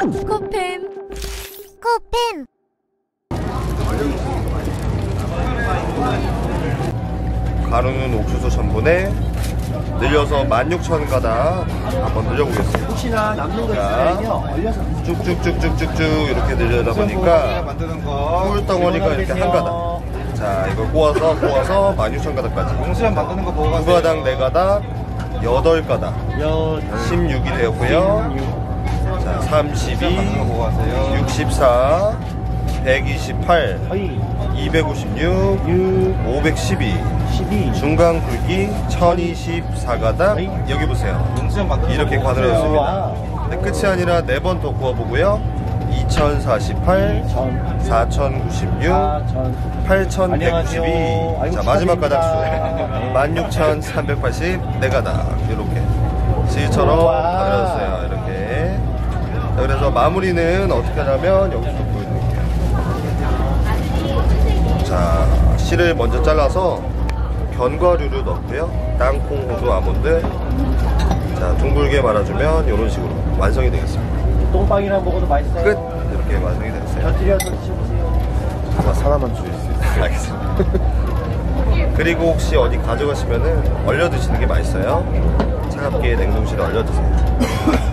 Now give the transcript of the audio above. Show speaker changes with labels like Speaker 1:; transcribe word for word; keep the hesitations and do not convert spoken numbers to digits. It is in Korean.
Speaker 1: 코팸 코팸
Speaker 2: 가루는 옥수수 전분에 늘려서 만 육천 가닥 한번 늘려보겠습니다.
Speaker 3: 혹시나 남는 거 있으면요 얼려서
Speaker 2: 쭉쭉쭉쭉쭉쭉 이렇게 늘려다 보니까 꿀덩어리가 이렇게 한 가닥. 자, 이걸 꼬아서 꼬아서 만 육천 가닥까지
Speaker 4: 용수염 만드는 거 보고 가세요.
Speaker 2: 두 가닥, 네 가닥, 여덟 가닥 십육이 되었고요. 자, 삼십이, 육십사, 백이십팔, 이백오십육, 오백십이, 중간 굵기 천이십사 가닥. 여기 보세요. 이렇게 관을했습니다. 네, 끝이 아니라 네 번 더 구워보고요. 이천사십팔, 사천구십육, 팔천백구십이. 자, 마지막 가닥수 만 육천 삼백팔십 네 가닥. 이렇게 C처럼 가늘어졌어요. 이렇게. 자, 그래서 마무리는 어떻게 하냐면 여기서 보여드릴게요. 자, 씨를 먼저 잘라서 견과류를 넣고요. 땅콩, 호두, 아몬드. 자, 둥글게 말아주면 이런 식으로 완성이 되겠습니다.
Speaker 3: 똥빵이랑 먹어도 맛있어요.
Speaker 2: 끝! 이렇게 완성이 되겠어요.
Speaker 3: 곁들여서 드셔보세요.
Speaker 2: 아마 하나만 주실 수 있어요. 알겠습니다. 그리고 혹시 어디 가져가시면은 얼려 드시는 게 맛있어요. 차갑게 냉동실에 얼려 드세요.